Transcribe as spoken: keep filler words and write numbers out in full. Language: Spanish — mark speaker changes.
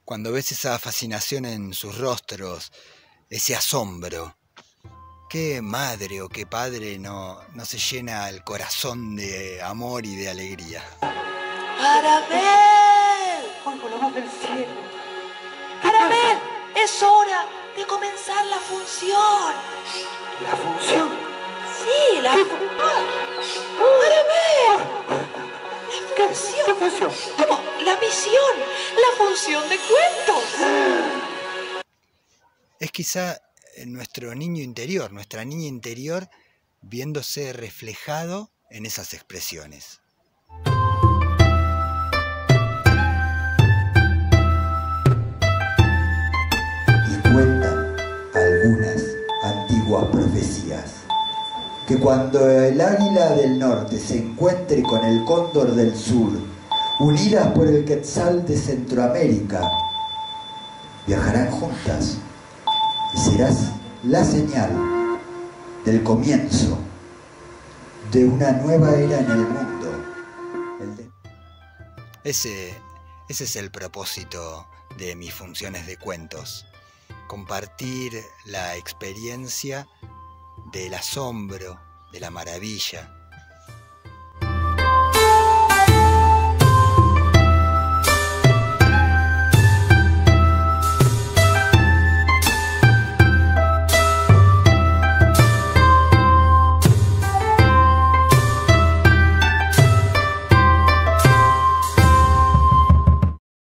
Speaker 1: cuando ves esa fascinación en sus rostros, ese asombro, ¿qué madre o qué padre no, no se llena el corazón de amor y de alegría?
Speaker 2: ¡Arabel!
Speaker 3: ¡Ay, por la voz del cielo!
Speaker 2: ¡Arabel! ¡Es hora de comenzar la función!
Speaker 3: ¿La función?
Speaker 2: Sí, la función. ¡Arabel!
Speaker 3: ¿Qué,
Speaker 2: La función.
Speaker 3: ¿Qué función?
Speaker 2: ¿Cómo? La misión. La función de cuentos.
Speaker 1: Es quizá nuestro niño interior, nuestra niña interior, viéndose reflejado en esas expresiones.
Speaker 4: Y cuentan algunas antiguas profecías que cuando el águila del norte se encuentre con el cóndor del sur, unidas por el quetzal de Centroamérica, viajarán juntas y serás la señal del comienzo de una nueva era en el mundo. El de...
Speaker 1: Ese, ese es el propósito de mis funciones de cuentos, compartir la experiencia del asombro, de la maravilla,